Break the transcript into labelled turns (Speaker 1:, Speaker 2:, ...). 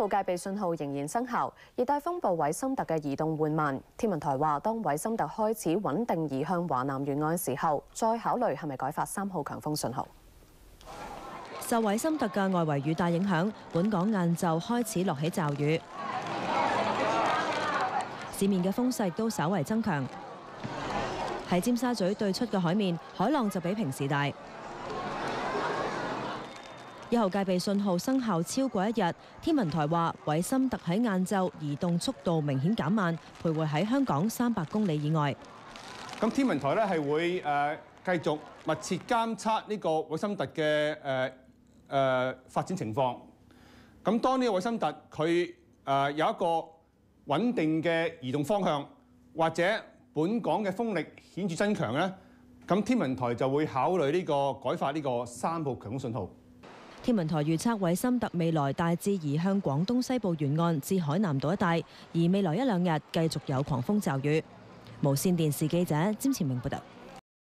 Speaker 1: 號戒備信號仍然生效，熱帶風暴韋森特嘅移動緩慢。天文台話，當韋森特開始穩定移向華南沿岸時候，再考慮係咪改發3號強風信號。
Speaker 2: 受韋森特嘅外圍雨帶影響，本港晏晝開始落起驟雨，市面嘅風勢都稍為增強。喺尖沙咀對出嘅海面，海浪就比平時大。1號戒備信號生效超過1日，天文台話韋森特喺晏晝移動速度明顯減慢，徘徊喺香港300公里以外。
Speaker 3: 咁天文台咧係會繼續密切監測呢個韋森特嘅發展情況。咁當呢個韋森特佢有一個穩定嘅移動方向，或者本港嘅風力顯著增強咧，咁天文台就會考慮呢個改發呢個3號強風信號。
Speaker 2: 天文台預測韋森特未來大致移向廣東西部沿岸至海南島一帶，而未來1-2日繼續有狂風驟雨。無線電視記者詹前明報道。